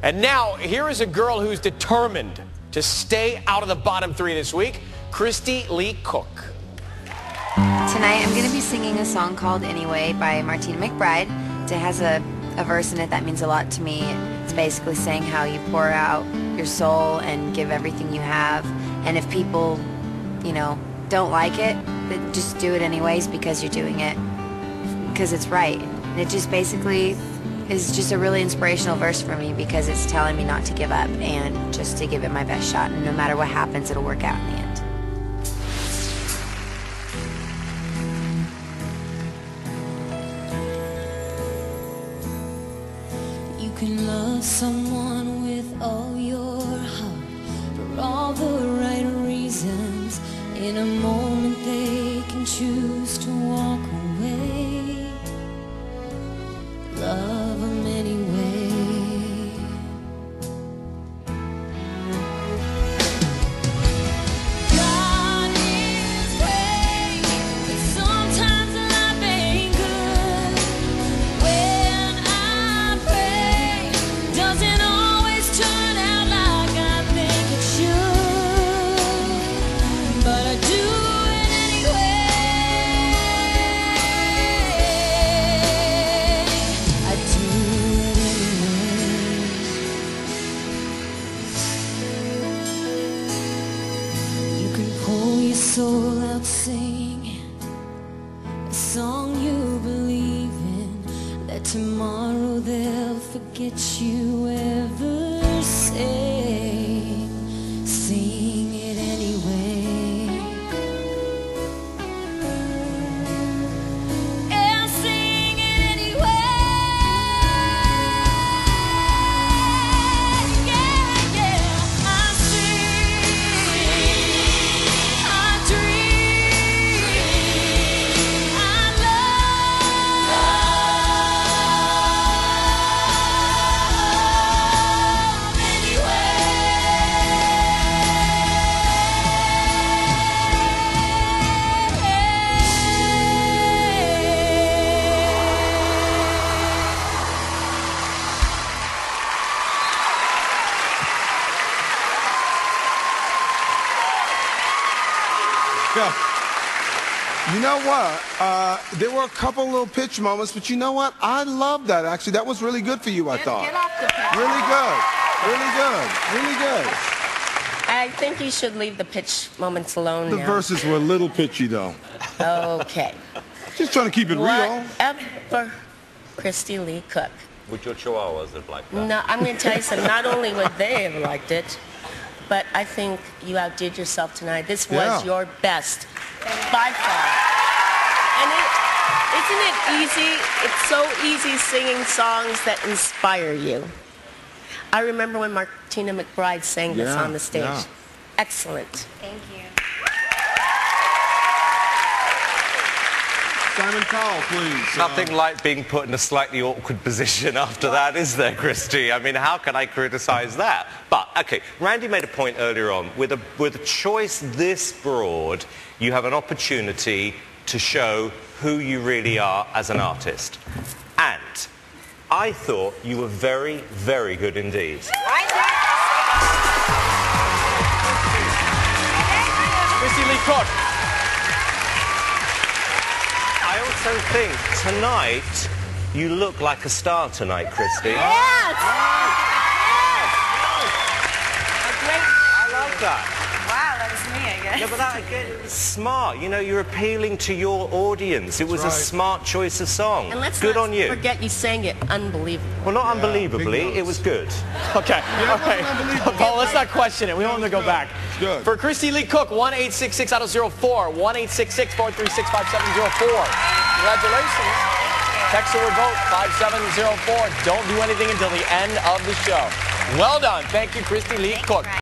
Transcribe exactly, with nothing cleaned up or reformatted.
And now, here is a girl who's determined to stay out of the bottom three this week, Christy Lee Cook. Tonight I'm going to be singing a song called Anyway by Martina McBride. It has a, a verse in it that means a lot to me. It's basically saying how you pour out your soul and give everything you have. And if people, you know, don't like it, then just do it anyways because you're doing it because it's right. And it just basically is just a really inspirational verse for me because it's telling me not to give up and just to give it my best shot. And no matter what happens, it'll work out in the end. You can love someone with all your heart for all the right reasons. In a moment they can choose to walk away. Love them anyway. God is great, but sometimes life ain't good. When I pray, doesn't always turn out like I think it should, but I do it anyway. I do it anyway. You can pour your soul out singing a song you believe in. Let tomorrow they'll forget you ever say. Sing it anyway. And sing it anyway. Yeah, yeah. I sing, I dream, I love Yeah. You know what? Uh, there were a couple little pitch moments, but you know what? I love that, actually. That was really good for you, I Get, thought. get off the pitch. Really good. Really good. Really good. I think you should leave the pitch moments alone The now. verses were a little pitchy, though. Okay. Just trying to keep it real. Whatever, Christy Lee Cook. Would your chihuahuas have liked that? No, I'm going to tell you something. Not only would they have liked it, but I think you outdid yourself tonight. This was Yeah. your best, by far. And it, isn't it easy? It's so easy singing songs that inspire you. I remember when Martina McBride sang this Yeah, on the stage. yeah. Excellent. Thank you. Simon Cowell, please. Nothing like being put in a slightly awkward position after that, is there, Christy? I mean, how can I criticize that? But, okay, Randy made a point earlier on. With a, with a choice this broad, you have an opportunity to show who you really are as an artist. And I thought you were very, very good indeed. Christy Lee Cook. I also think tonight you look like a star tonight, Christy. Yes! I love that. Wow, that was me, I guess. Yeah, but that again, it's smart. You know, you're appealing to your audience. It was That's a right. smart choice of song. And let's Good not on you. forget you sang it unbelievable. Well, not big unbelievably, notes. it was good. Okay, Yeah, it okay. wasn't unbelievable. Paul, let's not question it. We want him to go good. back. It's good. For Christy Lee Cook, one eight six six out of zero four, one eight six six, four three six, five seven zero four. Congratulations. Text or vote five seven zero four. Don't do anything until the end of the show. Well done. Thank you, Christy Lee Cook.